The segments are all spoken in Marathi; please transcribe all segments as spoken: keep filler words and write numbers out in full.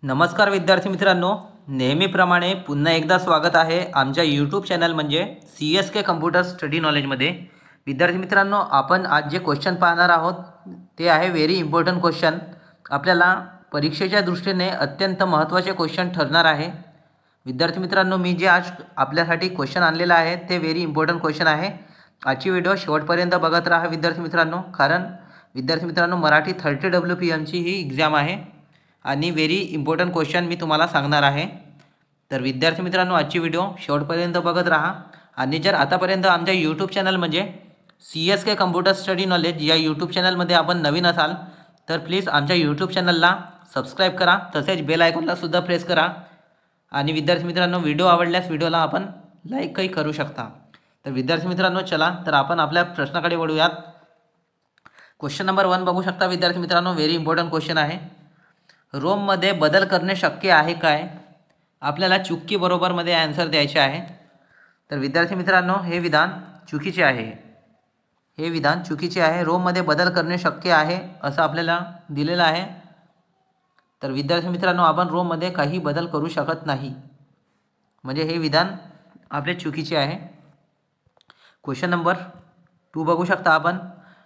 नमस्कार विद्यार्थी मित्रांनो, नेहमीप्रमाणे पुन्हा एकदा स्वागत आहे आमच्या यूट्यूब चॅनल म्हणजे C S K computer study नॉलेजमध्ये। विद्यार्थी मित्रांनो, आपण आज जे क्वेश्चन पाहणार आहोत ते आहे व्हेरी इम्पॉर्टंट क्वेश्चन। आपल्याला परीक्षेच्या दृष्टीने अत्यंत महत्त्वाचे क्वेश्चन ठरणार आहे। विद्यार्थी मित्रांनो, मी जे आज आपल्यासाठी क्वेश्चन आणलेला आहे ते व्हेरी इम्पॉर्टंट क्वेश्चन आहे। आजची व्हिडिओ शेवटपर्यंत बघत राहा विद्यार्थी मित्रांनो, कारण विद्यार्थी मित्रांनो मराठी थर्टी डब्ल्यू पी एमची ही एक्झाम आहे आणि व्हेरी इम्पॉर्टंट क्वेश्चन मी तुम्हाला सांगणार आहे। तर विद्यार्थी मित्रांनो, आजची व्हिडिओ शेवटपर्यंत बघत राहा आणि जर आतापर्यंत आमच्या यूट्यूब चॅनल म्हणजे C S K computer study knowledge या यूट्यूब चॅनलमध्ये आपण नवीन असाल तर प्लीज आमच्या यूट्यूब चॅनलला सबस्क्राईब करा, तसेच बेल आयकॉनला सुद्धा प्रेस करा। आणि विद्यार्थी मित्रांनो, व्हिडिओ आवडल्यास व्हिडिओला आपण लाईकही करू शकता। तर विद्यार्थी मित्रांनो, चला तर आपण आपल्या प्रश्नाकडे वळूयात। क्वेश्चन नंबर वन बघू शकता विद्यार्थी मित्रांनो, व्हेरी इम्पॉर्टंट क्वेश्चन आहे। रोममध्ये बदल करणे शक्य आहे काय? आपल्याला चुकी बरोबरमध्ये आन्सर द्यायचे आहे। तर विद्यार्थी मित्रांनो, हे विधान चुकीचे आहे, हे विधान चुकीचे आहे। रोममध्ये बदल करणे शक्य आहे असं आपल्याला दिलेलं आहे। तर विद्यार्थी मित्रांनो, आपण रोममध्ये काही बदल करू शकत नाही, म्हणजे हे विधान आपले चुकीचे आहे। क्वेश्चन नंबर टू बघू शकता आपण।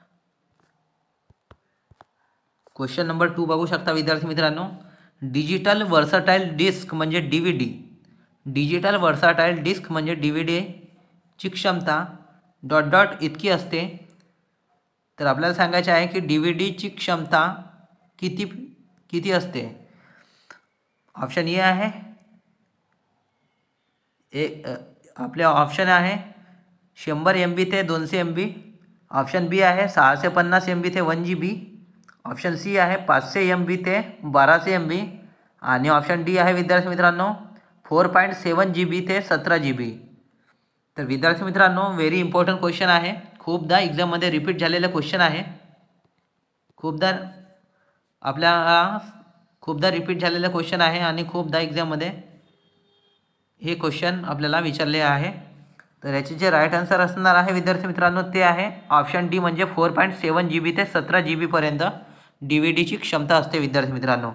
क्वेश्चन नंबर टू बघू शकता विद्यार्थी मित्रांनो, डिजिटल वर्सटाईल डिस्क म्हणजे D V D digital versatile disc म्हणजे डी व्ही डीची क्षमता डॉट डॉट इतकी असते। तर आपल्याला सांगायचे आहे की डी व्ही डीची क्षमता किती किती असते। ऑप्शन ए आहे ए आपले ऑप्शन आहे शंभर एम बी ते दोनशे एम बी, ऑप्शन बी आहे सहाशे पन्नास एम बी ते one G B, option C आहे पाचशे एम बी ते बाराशे एम बी आणि ऑप्शन डी आहे विद्यार्थी मित्रांनो four point seven G B ते सतरा जी बी। तर विद्यार्थी मित्रांनो, व्हेरी इम्पॉर्टंट क्वेश्चन आहे, खूपदा एक्झाममध्ये रिपीट झालेलं क्वेश्चन आहे, खूपदा आपल्याला खूपदा रिपीट झालेलं क्वेश्चन आहे आणि खूपदा एक्झाममध्ये हे क्वेश्चन आपल्याला विचारले आहे। तर याचे जे राईट आन्सर असणार आहे विद्यार्थी मित्रांनो ते आहे ऑप्शन डी म्हणजे four point seven G B ते सतरा जी बीपर्यंत डी व्ही डीची क्षमता असते विद्यार्थी मित्रांनो।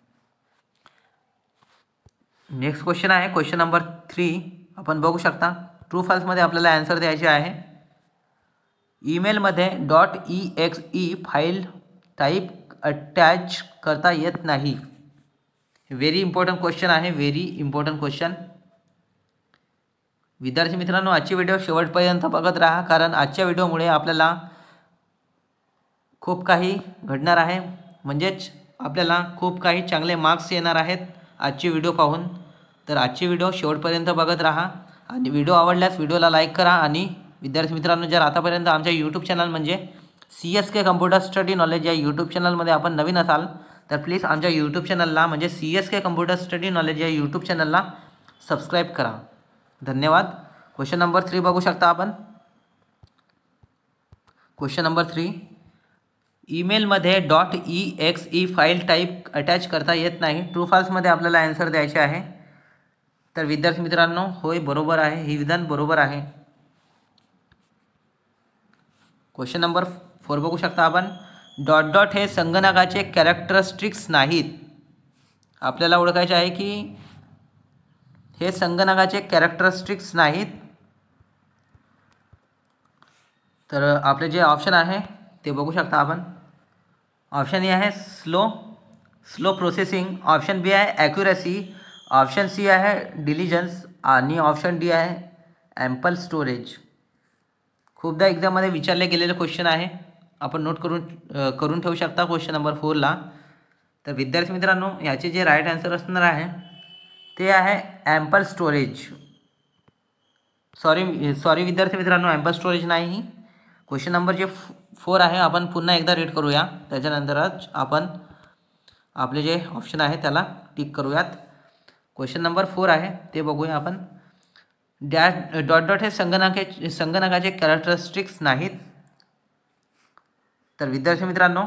नेक्स्ट क्वेश्चन आहे क्वेश्चन नंबर थ्री, आपण बघू शकता। ट्रू फॉल्समध्ये आपल्याला आन्सर द्यायचे आहे। ईमेलमध्ये dot E X E file type attach करता येत नाही। व्हेरी इम्पॉर्टंट क्वेश्चन आहे, व्हेरी इम्पॉर्टंट क्वेश्चन। विद्यार्थी मित्रांनो, आजची व्हिडिओ शेवटपर्यंत बघत राहा, कारण आजच्या व्हिडिओमुळे आपल्याला खूप काही घडणार आहे, म्हणजेच आपल्याला खूप काही चांगले मार्क्स येणार आहेत आजची व्हिडिओ पाहून। तर आजची व्हिडिओ शेवटपर्यंत बघत राहा आणि व्हिडिओ आवडल्यास व्हिडिओला लाईक करा। आणि विद्यार्थी मित्रांनो, जर आतापर्यंत आमच्या यूट्यूब चॅनल म्हणजे C S K computer study knowledge या यूट्यूब चॅनलमध्ये आपण नवीन असाल तर प्लीज आमच्या यूट्यूब चॅनलला म्हणजे C S K computer study knowledge या यूट्यूब चॅनलला सबस्क्राईब करा। धन्यवाद। क्वेश्चन नंबर थ्री बघू शकता आपण। क्वेश्चन नंबर थ्री, ईमेलमध्ये dot E X E file type attach करता येत नाही। ट्रू फॉल्समध्ये आपल्याला आन्सर द्यायचे आहे। तर विद्यार्थी मित्रांनो, होय बरोबर आहे, हे विधान बरोबर आहे। क्वेश्चन नंबर फोर बघू शकता आपण। डॉट डॉट हे संगणकाचे कॅरेक्टरिस्टिक्स नाहीत। आपल्याला ओळखायचे आहे की हे संगणकाचे कॅरेक्टरिस्टिक्स नाहीत। तर आपले जे ऑप्शन आहे ते बघू शकता आपण। ऑप्शन ए आहे slow slow processing, option B आहे ॲक्युरसी, ऑप्शन सी आहे डिलिजन्स आणि ऑप्शन डी आहे ॲम्पल स्टोरेज। खूपदा एक्झाममध्ये विचारले गेलेले क्वेश्चन आहे, आपण नोट करून करून ठेवू शकता क्वेश्चन नंबर फोरला। तर विद्यार्थी मित्रांनो, याचे जे राईट आन्सर असणार आहे ते आहे ॲम्पल स्टोरेज। सॉरी सॉरी विद्यार्थी मित्रांनो, ॲम्पल स्टोरेज नाही। क्वेश्चन नंबर जे फोर आहे आपण पुन्हा एकदा रीड करूया, त्याच्यानंतरच आपण आपले जे ऑप्शन आहे त्याला टिक करूयात। क्वेश्चन नंबर फोर आहे ते बघूया आपण। डॅश डॉट डॉट हे संगणकाचे संगणकाचे कॅरेक्टरिस्टिक्स नाहीत। तर विद्यार्थी मित्रांनो,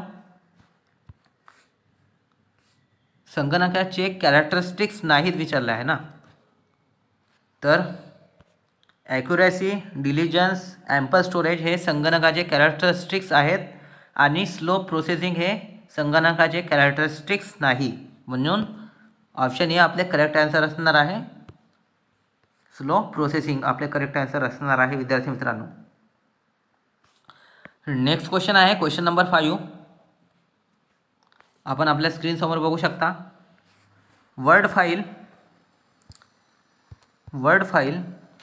संगणकाचे कॅरेक्टरिस्टिक्स नाहीत विचारले आहे ना, तर ॲक्युरसी, डिलिजन्स, ॲम्पल स्टोरेज हे संगणकाचे कॅरेक्टरिस्टिक्स आहेत आणि स्लो प्रोसेसिंग हे संगणकाचे कॅरेक्टरिस्टिक्स नाही, म्हणून ऑप्शन ए आपले करेक्ट आन्सर असणार आहे. स्लो प्रोसेसिंग आपले करेक्ट आन्सर असणार आहे विद्यार्थी मित्रांनो. नेक्स्ट क्वेश्चन आहे क्वेश्चन नंबर फाईव्ह. आपण आपल्या स्क्रीनसमोर बघू शकता. Word file word file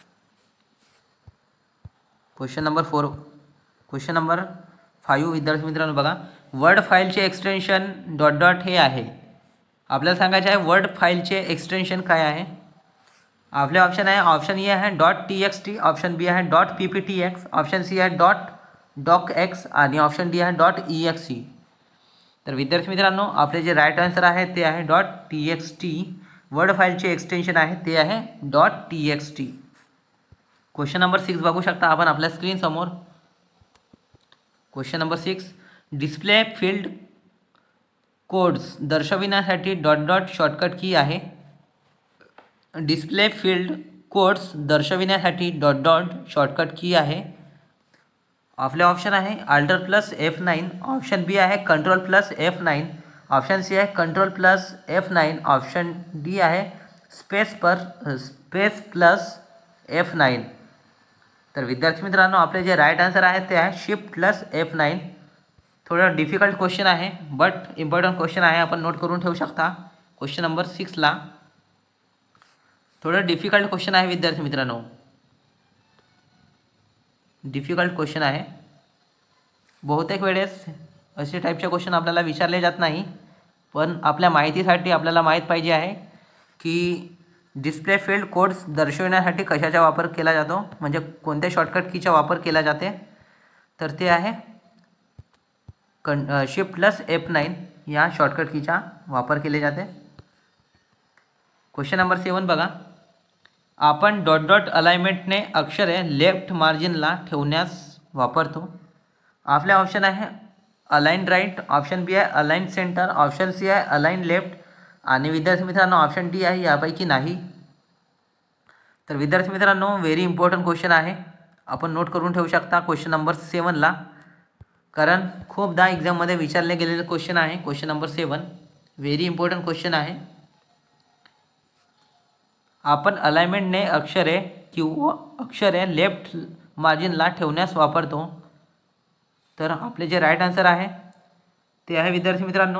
question number four question number five विद्यार्थी मित्रांनो बघा. वर्ड फाईलचे एक्सटेन्शन डॉट डॉट हे आहे. आपल्याला सांगायचे आहे वर्ड फाईलचे एक्सटेन्शन काय आहे. आपले ऑप्शन आहे ऑप्शन ए आहे dot T X T, option B आहे dot P P T X, option C आहे डॉट डॉक एक्स आणि ऑप्शन डी आहे डॉट ई एक्स सी. तर विद्यार्थी मित्रांनो आपले जे राईट आन्सर आहे ते आहे dot T X T. Word फाईलचे एक्सटेन्शन आहे ते आहे dot T X T. Question number six बघू शकता आपण आपल्या स्क्रीनसमोर. Question number six. Display field codes दर्शविण्यासाठी डॉट डॉट शॉर्टकट की आहे. डिस्प्ले फील्ड कोड्स दर्शविण्यासाठी डॉट डॉट शॉर्टकट की आहे. आपले ऑप्शन आहे alt plus F nine, option B आहे control plus F nine, option C आहे control plus F nine, option D आहे स्पेस पर स्पेस प्लस एफ नाईन. तर विद्यार्थी मित्रांनो आपले जे राईट आन्सर आहे ते आहे शिफ्ट प्लस एफ नाईन. थोडं डिफिकल्ट क्वेश्चन आहे बट इम्पॉर्टंट क्वेश्चन आहे. आपण नोट करून ठेवू शकता. क्वेश्चन नंबर सिक्सला थोडं डिफिकल्ट क्वेश्चन आहे विद्यार्थी मित्रांनो. डिफिकल्ट क्वेश्चन आहे. बहुतेक वेळेस असे टाईपचे क्वेश्चन आपल्याला विचारले जात नाही, पण आपल्या माहितीसाठी आपल्याला माहीत पाहिजे आहे की डिस्प्ले फील्ड कोड्स दर्शविण्यासाठी कशाचा वापर केला जातो, म्हणजे कोणत्या शॉर्टकट कीचा वापर केला जाते. तर ते आहे कन शिफ्ट प्लस एफ नाईन या शॉर्टकट कीचा वापर केले जाते. क्वेश्चन नंबर सेवन बघा. आपण डॉट डॉट अलाइनमेंटने अक्षरे लेफ्ट मार्जिनला ठेवण्यास वापरतो. आपले ऑप्शन आहे अलाइन राईट, ऑप्शन बी आहे अलाइन सेंटर, ऑप्शन सी आहे अलाइन लेफ्ट आणि विद्यार्थी मित्रांनो ऑप्शन डी आहे यापैकी नाही. तर विद्यार्थी मित्रांनो व्हेरी इम्पॉर्टंट क्वेश्चन आहे. आपण नोट करून ठेवू शकता क्वेश्चन नंबर सेवनला, कारण खूपदा एक्झाममध्ये विचारले गेलेले क्वेश्चन आहे. Question number seven very important question आहे. आपण अलाइनमेंटने अक्षरे किंवा अक्षरे लेफ्ट मार्जिनला ठेवण्यास वापरतो. तर आपले जे राईट आन्सर आहे ते आहे विद्यार्थी मित्रांनो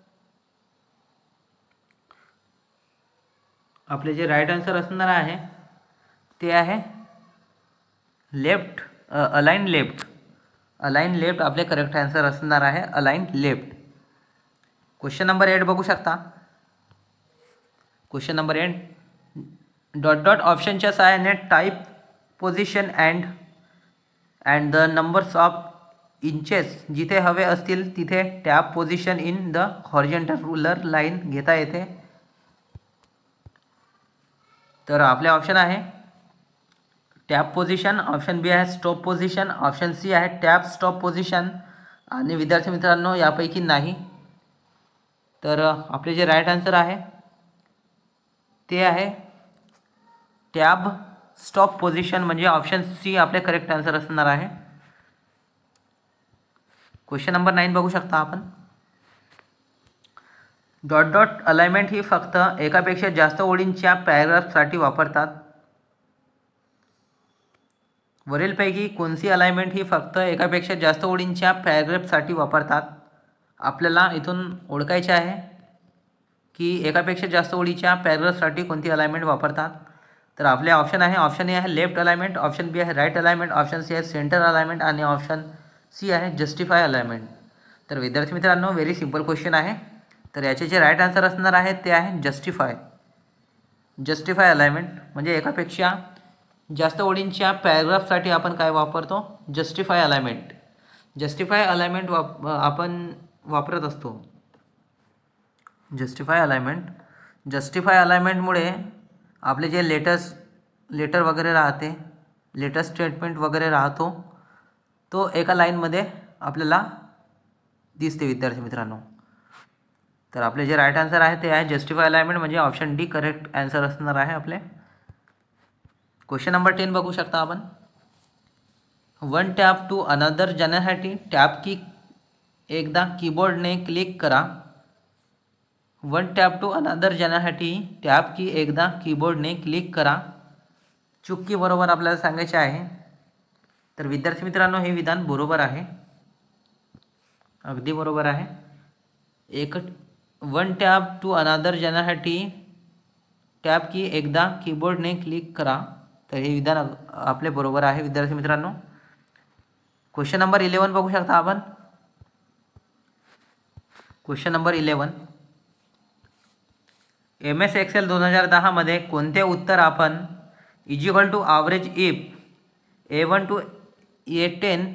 आपले जे राईट आन्सर असणार आहे ते आहे left align left. Align left आपले करेक्ट आन्सर असणार आहे align left. Question number eight बघू शकता. Question number eight. Dot dot ऑप्शनच्या सहाय्याने type position and and the numbers of inches जिथे हवे असतील तिथे tab position in the horizontal ruler line घेता येते. तर आपले ऑप्शन आहे टॅब पोझिशन, ऑप्शन बी आहे स्टॉप पोझिशन, ऑप्शन सी आहे टॅब स्टॉप पोझिशन आणि विद्यार्थी मित्रांनो यापैकी नाही. तर आपले जे राईट आन्सर आहे ते आहे टॅब स्टॉप पोझिशन, म्हणजे ऑप्शन सी आपले करेक्ट आन्सर असणार आहे. क्वेश्चन नंबर नाईन बघू शकता आपण. डॉट डॉट अलाइनमेंट ही फक्त एकापेक्षा जास्त ओळींच्या पॅराग्राफसाठी वापरतात. वरीलपैकी कोणती अलाइनमेंट ही फक्त एकापेक्षा जास्त ओळींच्या पॅराग्राफसाठी वापरतात. आपल्याला इथून ओळखायचे आहे की एकापेक्षा जास्त ओळीच्या पॅराग्राफसाठी कोणती अलाइनमेंट वापरतात. तर आपले ऑप्शन आहे ऑप्शन ए आहे लेफ्ट अलाइनमेंट, ऑप्शन बी आहे राईट अलाइनमेंट, ऑप्शन सी आहे सेंटर अलाइनमेंट आणि ऑप्शन सी आहे जस्टिफाय अलाइनमेंट. तर विद्यार्थी मित्रांनो व्हेरी सिंपल क्वेश्चन आहे. तर याचे जे राईट आन्सर असणार आहे ते आहे जस्टिफाय. जस्टिफाय अलाइनमेंट म्हणजे एकापेक्षा जास्त ओळींच्या पॅराग्राफसाठी आपण काय वापरतो, जस्टिफाय अलाइनमेंट. जस्टिफाय अलाइनमेंट वाप आपण वापरत असतो. जस्टिफाय अलाइनमेंट जस्टिफाय अलाइनमेंटमुळे आपले जे लेटेस्ट लेटर वगैरे राहते, लेटेस्ट स्टेटमेंट वगैरे राहतो तो एका लाईनमध्ये आपल्याला दिसते विद्यार्थी मित्रांनो. तर आपले जे राईट आन्सर आहे ते आहे जस्टिफाय अलाइनमेंट, म्हणजे ऑप्शन डी करेक्ट आन्सर असणार आहे आपले. क्वेश्चन नंबर टेन बघू शकता आपण. वन टॅप टू अनदर जाण्यासाठी टॅप की एकदा कीबोर्डने क्लिक करा. वन टॅप टू अनदर जाण्यासाठी टॅप की एकदा कीबोर्डने क्लिक करा. चूक की बरोबर आपल्याला सांगायचे आहे. तर विद्यार्थी मित्रांनो, हे विधान बरोबर आहे, अगदी बरोबर आहे. एक वन टॅप टू अनदर जाण्यासाठी टॅप की एकदा कीबोर्डने क्लिक करा. तर हे विधान आपले बरोबर आहे विद्यार्थी मित्रांनो. क्वेश्चन नंबर इलेवन बघू शकता आपण. Question number eleven, M S Excel दोन हजार दहामध्ये कोणते उत्तर आपण is equal to average if A one to A ten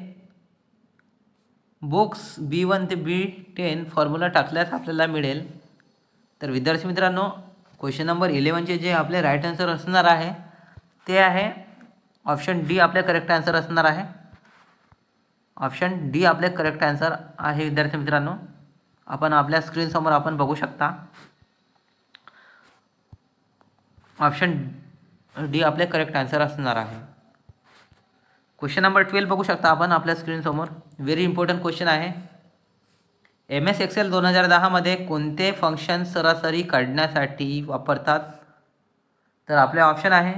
books B one ते बी टेन फॉर्म्युला टाकल्यास आपल्याला मिळेल. तर विद्यार्थी मित्रांनो, क्वेश्चन नंबर इलेवनचे जे आपले राईट आन्सर असणार आहे ते आहे ऑप्शन डी आपले करेक्ट आन्सर असणार आहे. ऑप्शन डी आपले करेक्ट आन्सर आहे विद्यार्थी मित्रांनो. आपण आपल्या स्क्रीनसमोर आपण बघू शकता ऑप्शन डी आपले करेक्ट आन्सर असणार आहे. क्वेश्चन नंबर ट्वेल्व बघू शकता आपण आपल्या स्क्रीनसमोर. व्हेरी इम्पॉर्टंट क्वेश्चन आहे. एम एस एक्सेल दोन हजार दहामध्ये कोणते फंक्शन सरासरी काढण्यासाठी वापरतात. तर आपले ऑप्शन आहे,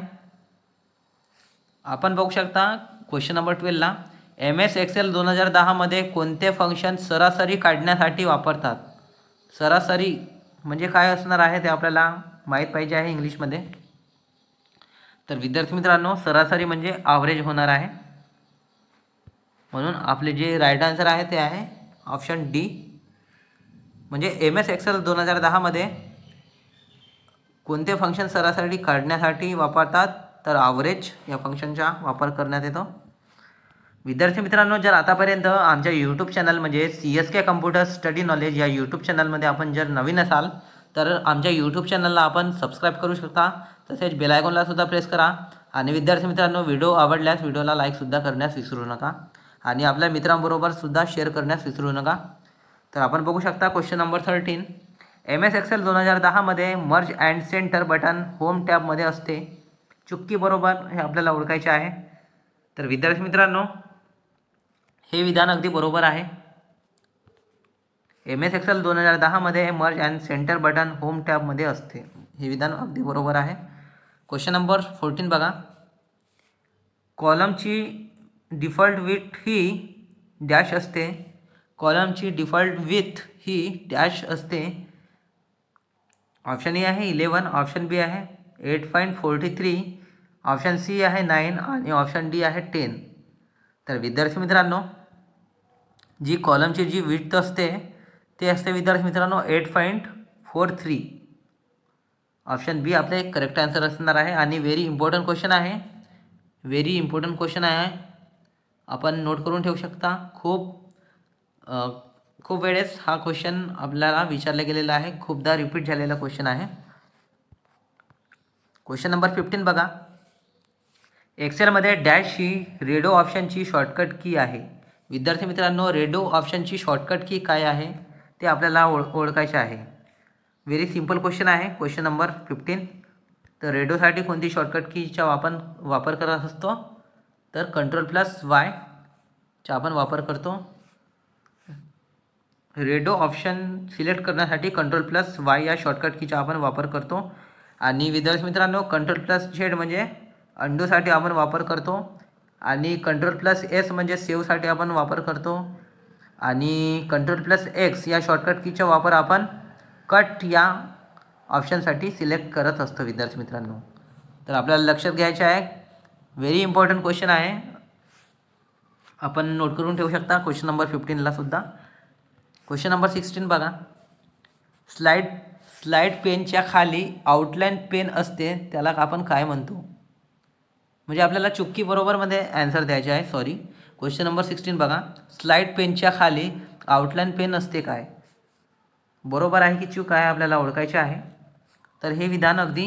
आपण बघू शकता क्वेश्चन नंबर ट्वेल्वला, एम एस एक्सेल दोन हजार दहामध्ये कोणते फंक्शन सरासरी काढण्यासाठी वापरतात. सरासरी म्हणजे काय असणार आहे ते आपल्याला माहीत पाहिजे आहे इंग्लिशमध्ये. तर विद्यार्थी मित्रांनो, सरासरी म्हणजे ॲव्हरेज होणार आहे, म्हणून आपले जे राईट आन्सर आहे ते आहे ऑप्शन डी. म्हणजे एम एस एक्सेल दोन हजार दहामध्ये कोणते फंक्शन सरासरी काढण्यासाठी वापरतात. तर ॲव्हरेज या फंक्शनचा वापर करण्यात येतो. विद्यार्थी मित्रांनो, जर आतापर्यंत आमच्या यूट्यूब चॅनल म्हणजे C S K computer study knowledge या यूट्यूब चॅनलमध्ये आपण जर नवीन असाल तर आमच्या यूट्यूब चॅनलला आपण सबस्क्राईब करू शकता. तसेच बेल आयकॉनला सुद्धा प्रेस करा. आणि विद्यार्थी मित्रांनो, व्हिडिओ आवडल्यास व्हिडिओला लाईकसुद्धा करण्यास विसरू नका आणि आपल्या मित्रांबरोबर सुद्धा शेअर करण्यास विसरू नका. तर आपण बघू शकता question number thirteen, M S Excel दोन हजार दहामध्ये merge and centre button home टॅबमध्ये असते. चुकी बरोबर हे आपल्याला ओळखायचे आहे. तर विद्यार्थी मित्रांनो, हे विधान अगदी बरोबर आहे. एम एस एक्सेल दोन हजार दहामध्ये merge and centre button home टॅबमध्ये असते. हे विधान अगदी बरोबर आहे. क्वेश्चन नंबर फोर्टीन बघा, कॉलमची डिफॉल्ट विथ ही डॅश असते. कॉलमची डिफॉल्ट विथ ही डॅश असते. ऑप्शन ए आहे इलेवन, ऑप्शन बी आहे eight point forty three, option C आहे नाईन आणि ऑप्शन डी आहे टेन. तर विद्यार्थी मित्रांनो, जी कॉलमची जी विड्थ असते ते असते विद्यार्थी मित्रांनो eight point four three. Option B आपले करेक्ट आन्सर असणार आहे. आणि व्हेरी इम्पॉर्टंट क्वेश्चन आहे, व्हेरी इम्पॉर्टंट क्वेश्चन आहे, आपण नोट करून ठेवू शकता. खूप खूप वेळेस हा क्वेश्चन आपल्याला विचारला गेलेला आहे, खूपदा रिपीट झालेला क्वेश्चन आहे. क्वेश्चन नंबर फिफ्टीन बघा, एक्सेलमध्ये डॅश ही रेडो ऑप्शनची शॉर्टकट की आहे. विद्यार्थी मित्रांनो, रेडो ऑप्शनची शॉर्टकट की काय आहे ते आपल्याला ओळ ओळखायचे आहे. व्हेरी सिंपल क्वेश्चन आहे क्वेश्चन नंबर फिफ्टीन. तर रेडोसाठी कोणती शॉर्टकट कीचा आपण वापर करत असतो. तर कंट्रोल प्लस वायचा आपण वापर करतो. रेडो ऑप्शन सिलेक्ट करण्यासाठी कंट्रोल प्लस वाय या शॉर्टकट कीचा आपण वापर करतो. आणि विद्यार्थी मित्रांनो, कंट्रोल प्लस झेड म्हणजे अंडूसाठी आपण वापर करतो. आणि कंट्रोल प्लस एस म्हणजे सेव्हसाठी आपण वापर करतो. आणि कंट्रोल प्लस एक्स या शॉर्टकट कीचा वापर आपण कट या ऑप्शनसाठी सिलेक्ट करत असतो विद्यार्थी मित्रांनो. तर आपल्याला लक्षात घ्यायचे आहे, व्हेरी इम्पॉर्टंट क्वेश्चन आहे, आपण नोट करून ठेवू शकता क्वेश्चन नंबर फिफ्टीनला सुद्धा. क्वेश्चन नंबर सिक्स्टीन बघा, स्लाईड स्लाईड पेनच्या खाली आउटलाईन पेन असते, त्याला आपण काय म्हणतो. म्हणजे आपल्याला चुक्की बरोबरमध्ये ॲन्सर द्यायचे आहे. सॉरी, क्वेश्चन नंबर सिक्स्टीन बघा, स्लाईड पेनच्या खाली आउटलाईन पेन असते काय. बरोबर आहे की चूक आहे आपल्याला ओळखायचे आहे. तर हे विधान अगदी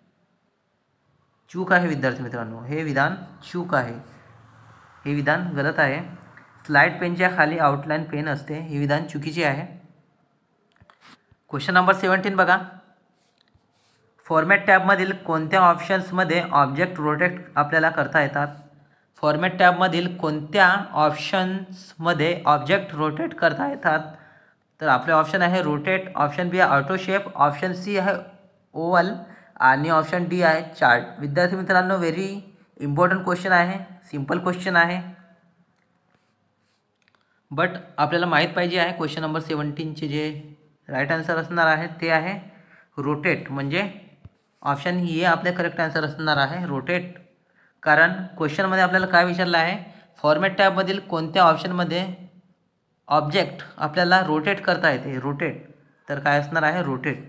चूक आहे विद्यार्थी मित्रांनो, हे विधान चूक आहे, हे विधान गलत आहे. स्लाईड पेनच्या खाली आउटलाईन पेन असते, हे विधान चुकीचे आहे. क्वेश्चन नंबर सेवन्टीन बघा, फॉर्मॅट टॅबमधील कोणत्या ऑप्शन्समध्ये ऑब्जेक्ट रोटेट आपल्याला करता येतात. फॉर्मॅट टॅबमधील कोणत्या ऑप्शन्समध्ये ऑब्जेक्ट रोटेट करता येतात. तर आपले ऑप्शन आहे रोटेट, ऑप्शन बी आहे ऑटो शेप, ऑप्शन सी आहे ओवल आणि ऑप्शन डी आहे चार्ट. विद्यार्थी मित्रांनो, व्हेरी इम्पॉर्टंट क्वेश्चन आहे, सिंपल क्वेश्चन आहे, बट आपल्याला माहीत पाहिजे आहे. क्वेश्चन नंबर सेवन्टीनचे जे राईट आन्सर असणार आहे ते आहे रोटेट, म्हणजे ऑप्शन ए आपले करेक्ट आन्सर असणार आहे रोटेट. कारण क्वेश्चनमध्ये आपल्याला काय विचारलं आहे, फॉर्मॅट टॅबमधील कोणत्या ऑप्शनमध्ये ऑब्जेक्ट आपल्याला रोटेट करता येते, रोटेट. तर काय असणार आहे रोटेट,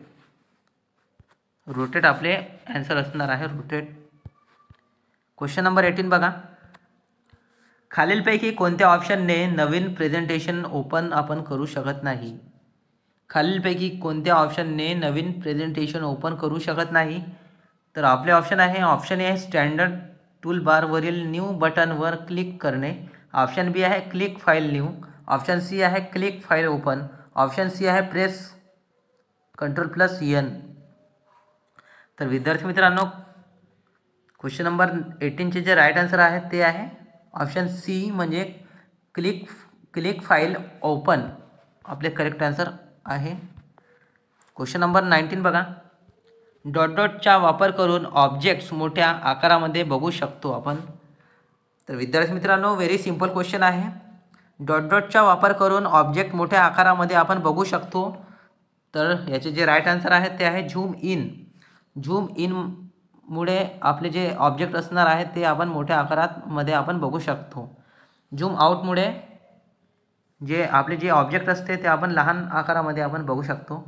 रोटेट आपले आन्सर असणार आहे रोटेट. क्वेश्चन नंबर एटीन बघा, खालीलपैकी कोणत्या ऑप्शनने नवीन प्रेझेंटेशन ओपन आपण करू शकत नाही. खालीलपैकी कोणत्या ऑप्शनने नवीन प्रेझेंटेशन ओपन करू शकत नाही. तर आपले ऑप्शन आहे, ऑप्शन ए आहे स्टँडर्ड टूल बारवरील न्यू बटनवर क्लिक करणे, ऑप्शन बी आहे click file new, option C आहे click file open, option C आहे प्रेस कंट्रोल प्लस एन. तर विद्यार्थी मित्रांनो, क्वेश्चन नंबर एटीनचे जे राईट आन्सर आहे ते आहे ऑप्शन सी, म्हणजे क्लिक क्लिक फाईल ओपन आपले करेक्ट आन्सर आहे. क्वेश्चन नंबर नाईन्टीन बघा, डॉट डॉटचा वापर करून ऑब्जेक्ट्स मोठ्या आकारामध्ये बघू शकतो आपण. तर विद्यार्थी मित्रांनो, व्हेरी सिंपल क्वेश्चन आहे. डॉट डॉटचा वापर करून ऑब्जेक्ट मोठ्या आकारामध्ये आपण बघू शकतो. तर याचे जे राईट आन्सर आहे ते आहे झूम इन. झूम इन मुळे आपले जे ऑब्जेक्ट असणार आहे ते आपण मोठ्या आकारात मध्ये आपण बघू शकतो. झूम आउटमुळे जे आपले जे ऑब्जेक्ट असते ते आपण लहान आकारामध्ये आपण बघू शकतो.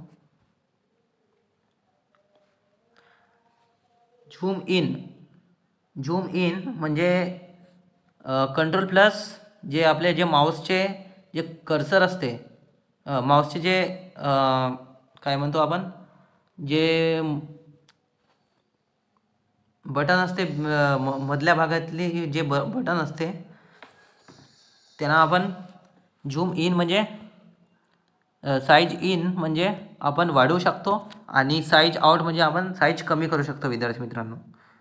झूम इन, झूम इन म्हणजे कंट्रोल प्लस जे आपले जे माऊसचे जे कर्सर असते, माऊसचे जे काय म्हणतो आपण, जे बटन असते मधल्या भागातली जे ब बटन असते त्यांना आपण झूम इन म्हणजे साईज इन म्हणजे आपण वाढवू शकतो आणि साईज आउट म्हणजे आपण साईज कमी करू शकतो. विद्यार्थी मित्रांनो,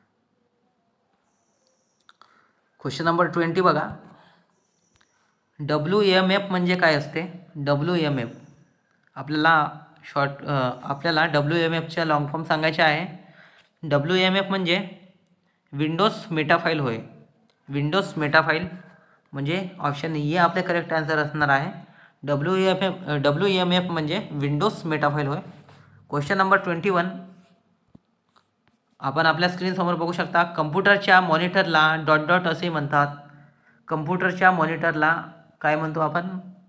क्वेश्चन नंबर ट्वेंटी बघा, डब्ल्यू एम एफ म्हणजे काय असते. डब्ल्यू एम एफ आपल्याला शॉर्ट आपल्याला डब्ल्यू एम एफच्या लॉंग फॉर्म सांगायचे आहे. डब्ल्यू एम एफ म्हणजे विंडोज मेटाफाईल होय. विंडोज मेटाफाईल म्हणजे ऑप्शन ए आपले करेक्ट आन्सर असणार आहे. W M F W M F म्हणजे विंडोज मेटाफाईल होय. क्वेश्चन नंबर ट्वेंटी वन आपण आपल्या स्क्रीनसमोर बघू शकता, कम्प्युटरच्या मॉनिटरला डॉट डॉट असे म्हणतात. कम्प्युटरच्या मॉनिटरला काय म्हणतो आपण,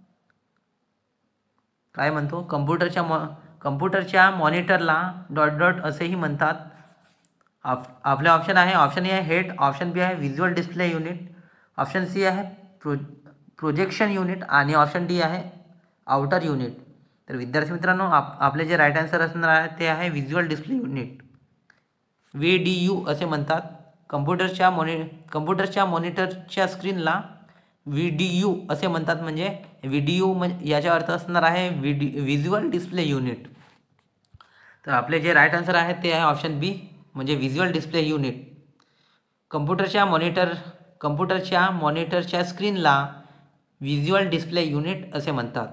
काय म्हणतो कम्प्युटरच्या मॉ कम्प्युटरच्या मॉनिटरला डॉट डॉट असेही म्हणतात. आप आपले ऑप्शन आहे, ऑप्शन ए आहे हेड, ऑप्शन बी आहे visual display unit, option C आहे प्रो प्रोजेक्शन युनिट आणि ऑप्शन डी आहे आउटर युनिट. तर विद्यार्थी मित्रांनो, आप आपले जे राईट आन्सर असणार आहे ते आहे visual display unit, V D U असे म्हणतात. कम्प्युटरच्या मॉनि कम्प्युटरच्या मॉनिटरच्या स्क्रीनला व्ही डी यू असे म्हणतात, म्हणजे व्ही डी यू म्हणजे याचा अर्थ असणार आहे व्हिडी व्हिज्युअल डिस्प्ले युनिट. तर आपले जे राईट आन्सर आहे ते आहे ऑप्शन बी, म्हणजे व्हिज्युअल डिस्प्ले युनिट. कम्प्युटरच्या मॉनिटर कम्प्युटरच्या मॉनिटरच्या स्क्रीनला व्हिज्युअल डिस्प्ले युनिट असे म्हणतात.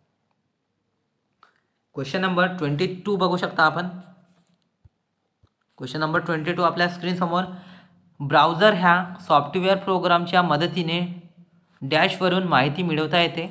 क्वेश्चन नंबर ट्वेंटी टू बघू शकता आपण. क्वेश्चन नंबर ट्वेंटी टू आपल्या स्क्रीनसमोर, ब्राउझर ह्या सॉफ्टवेअर प्रोग्रामच्या मदतीने डॅशवरून माहिती मिळवता येते.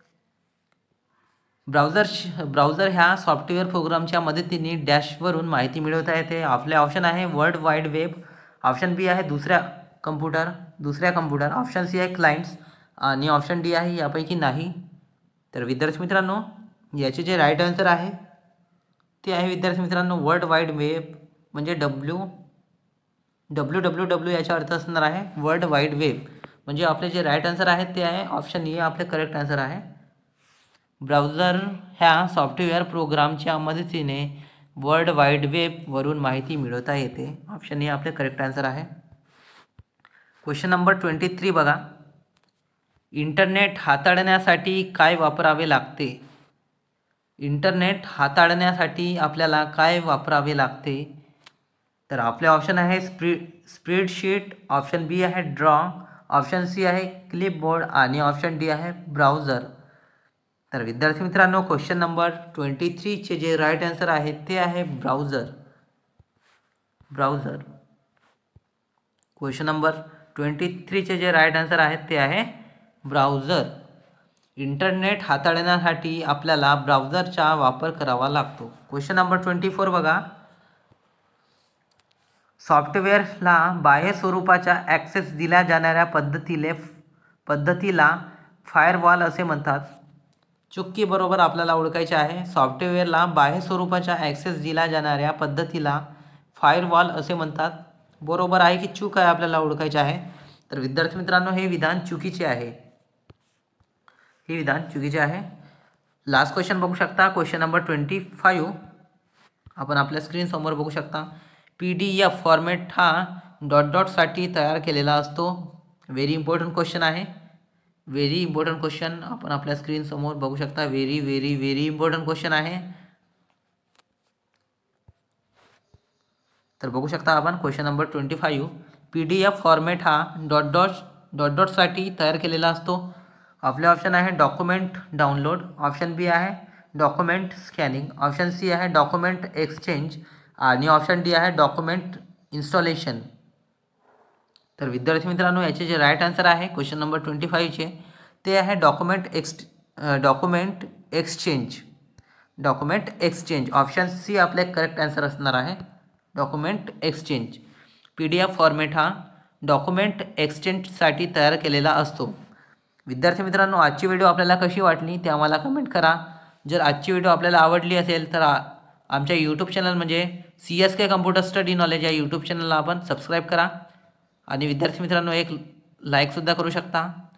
ब्राउझर ब्राउझर ह्या सॉफ्टवेअर प्रोग्रामच्या मदतीने डॅशवरून माहिती मिळवता येते. आपले ऑप्शन आहे world wide web, option B आहे दुसऱ्या कम्प्युटर दुसऱ्या कम्प्युटर, ऑप्शन सी आहे क्लायंट्स आणि ऑप्शन डी आहे यापैकी नाही. तर विद्यार्थी मित्रांनो, याचे जे राईट आन्सर आहे ते आहे विद्यार्थी मित्रांनो वर्ल्ड वाईड वेब, म्हणजे डब्ल्यू डब्ल्यू डब्ल्यू डब्ल्यू याचा अर्थ असणार आहे वर्ल्ड वाईड वेब. म्हणजे आपले जे राईट आन्सर आहे ते आहे ऑप्शन ए आपले करेक्ट आन्सर आहे. ब्राउझर ह्या सॉफ्टवेअर प्रोग्रामच्या मदतीने वर्ल्ड वाईड वेबवरून माहिती मिळवता येते. ऑप्शन ए आपले करेक्ट आन्सर आहे. क्वेश्चन नंबर ट्वेंटी थ्री बघा, इंटरनेट हाताळण्यासाठी काय वापरावे लागते. इंटरनेट हाताळण्यासाठी आपल्याला काय वापरावे लागते. तर आपले ऑप्शन आहे स्प्रीड स्प्रेडशीट, ऑप्शन बी आहे ड्रॉ, ऑप्शन सी आहे क्लिपबोर्ड आणि ऑप्शन डी आहे ब्राउझर. तर विद्यार्थी मित्रांनो क्वेश्चन नंबर ट्वेंटी थ्रीचे जे राईट आन्सर आहे ते आहे browser. Browser question number twenty थ्रीचे जे राईट आन्सर आहेत ते आहे ब्राउझर. इंटरनेट हाताळण्यासाठी आपल्याला ब्राउझरचा वापर करावा लागतो. क्वेश्चन नंबर ट्वेंटी फोर बघा. सॉफ्टवेअरला बाह्य स्वरूपाचा ॲक्सेस दिल्या जाणाऱ्या पद्धतीले पद्धतीला फायरवॉल असे म्हणतात. चुकी बरोबर आपल्याला ओळखायचे आहे. सॉफ्टवेअरला बाह्य स्वरूपाचा ॲक्सेस दिल्या जाणाऱ्या पद्धतीला फायरवॉल असे म्हणतात. बरोबर आहे की चूक आहे आपल्याला ओळखायचे आहे. तर विद्यार्थी मित्रांनो हे विधान चुकीचे आहे. हे विधान चुकीचे आहे. लास्ट क्वेश्चन बघू शकता. क्वेश्चन नंबर ट्वेंटी फाईव्ह आपण आपल्या स्क्रीनसमोर बघू शकता. पी डी एफ फॉर्मॅट हा डॉट डॉटसाठी तयार केलेला असतो. व्हेरी इम्पॉर्टंट क्वेश्चन आहे. व्हेरी इम्पॉर्टंट क्वेश्चन आपण आपल्या स्क्रीनसमोर बघू शकता. Very very very important question आहे. तर बघू शकता आपण question number twenty five. P D F format हा डॉट डॉट डॉट डॉटसाठी तयार केलेला असतो. आपले ऑप्शन आहे डॉक्युमेंट डाउनलोड, ऑप्शन बी आहे डॉक्युमेंट स्कॅनिंग, ऑप्शन सी आहे डॉक्युमेंट एक्सचेंज आणि ऑप्शन डी आहे डॉक्युमेंट इन्स्टॉलेशन. तर विद्यार्थी मित्रांनो याचे जे राईट आन्सर आहे क्वेश्चन नंबर ट्वेंटी फाईव्हचे ते आहे document X document exchange. Document exchange option C आपले करेक्ट आन्सर असणार आहे. Document exchange. P D F format हा डॉक्युमेंट एक्सचेंजसाठी तयार केलेला असतो. विद्यार्थी मित्रांनो आजची व्हिडिओ आपल्याला कशी वाटली ते आम्हाला कमेंट करा. जर आजची व्हिडिओ आपल्याला आवडली असेल तर आमच्या यूट्यूब चॅनल म्हणजे C S K computer study knowledge या यूट्यूब चॅनलला आपण सबस्क्राईब करा आणि विद्यार्थी मित्रांनो एक लाईकसुद्धा करू शकता.